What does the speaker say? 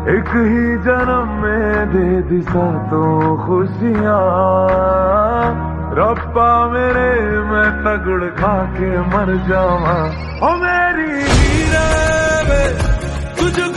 एक ही जन्म में दे दी सातों खुशियां, रब्बा मेरे मैं तगड़ खा के मर जावा। ओ मेरी हीरे वे तुझको